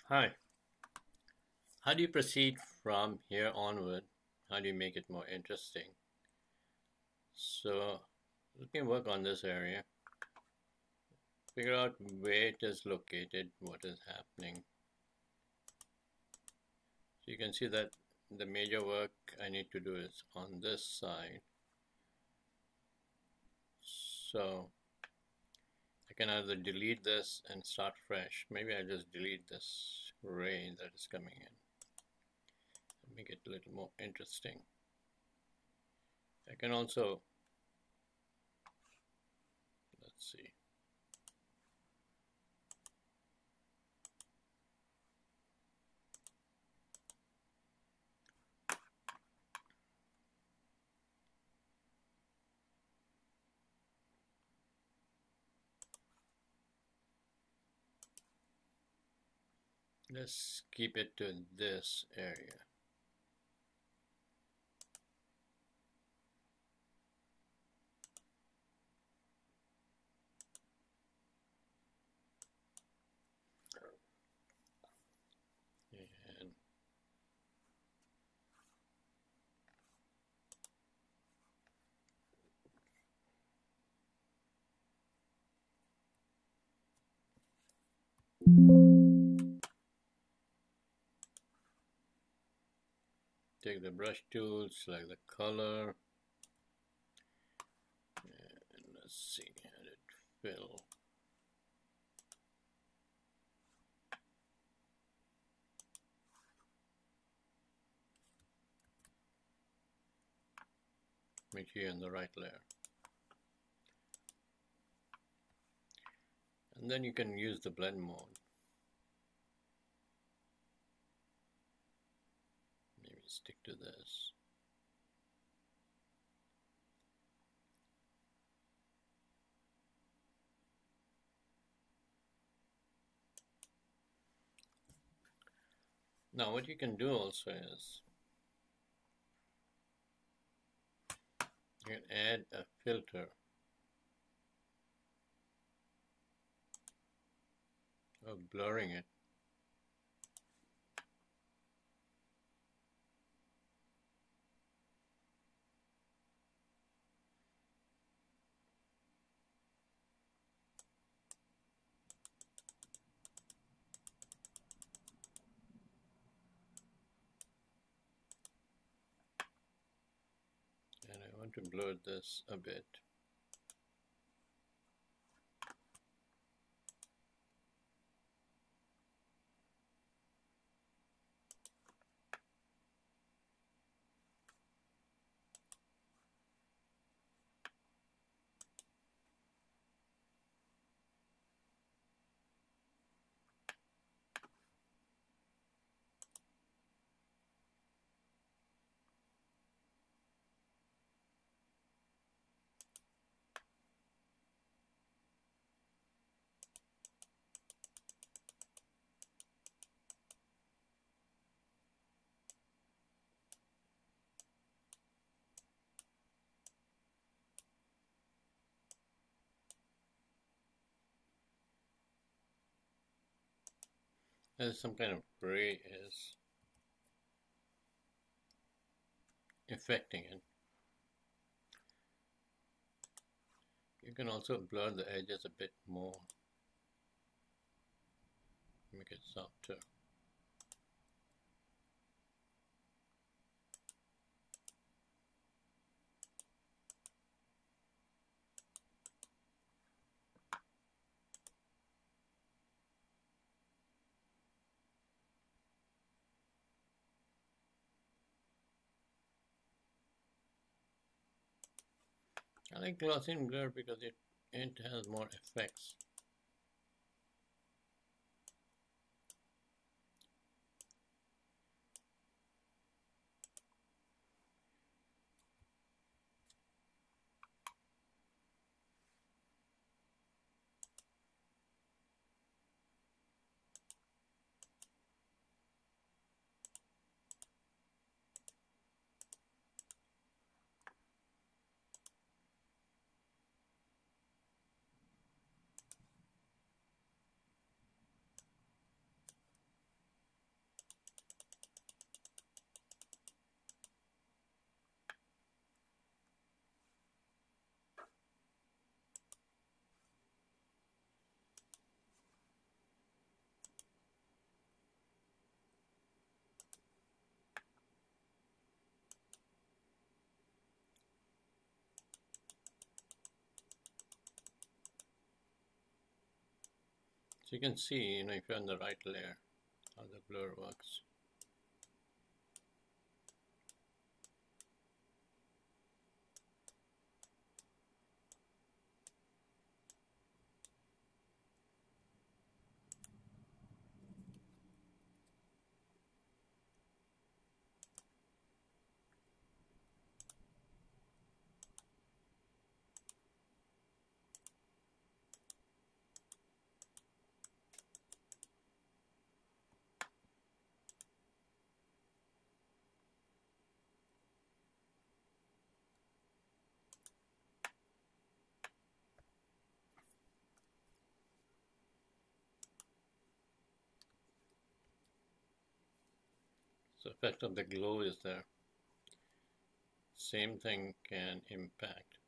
Hi. How do you proceed from here onward? How do you make it more interesting? So let me work on this area. Figure out where it is located, what is happening. So you can see that the major work I need to do is on this side. So I can either delete this and start fresh. Maybe I just delete this ray that is coming in. Make it a little more interesting. I can also, let's see. Let's keep it to this area. And take the brush tool, select the color, and let's see, edit fill. Make sure you're in the right layer. And then you can use the blend mode. Maybe stick to this. Now what you can do also is you can add a filter of blurring it. And I want to blur this a bit. There's some kind of gray is affecting it. You can also blur the edges a bit more. Make it softer. I like Gaussian blur because it has more effects. So you can see, if you're on the right layer, how the blur works. So effect of the glow is there. Same thing can impact.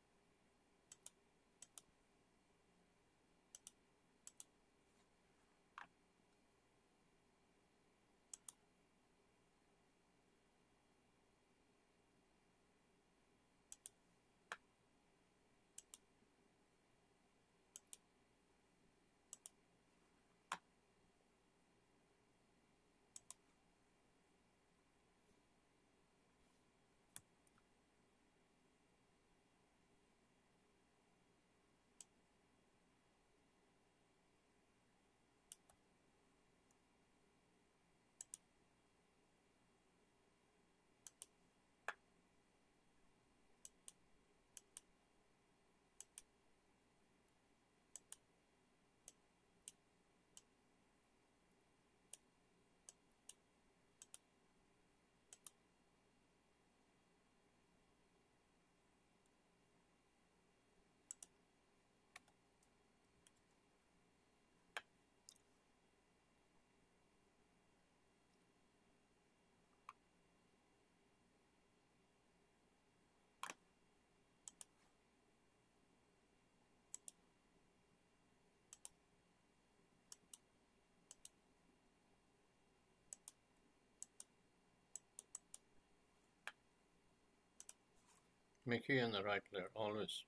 Make sure you're on the right layer, always.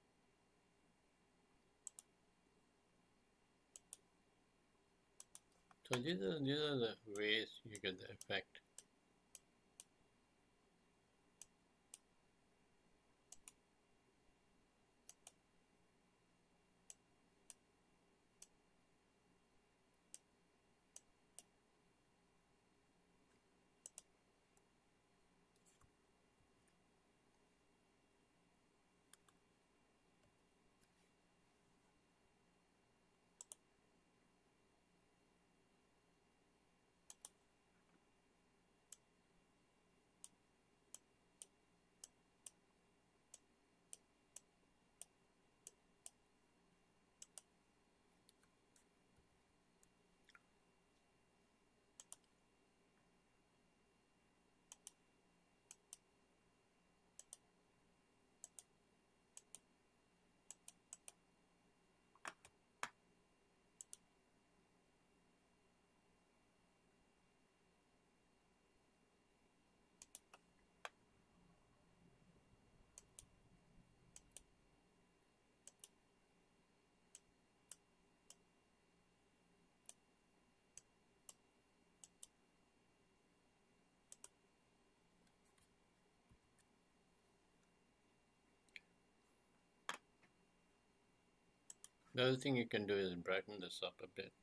So these are the ways you get the effect. The other thing you can do is brighten this up a bit.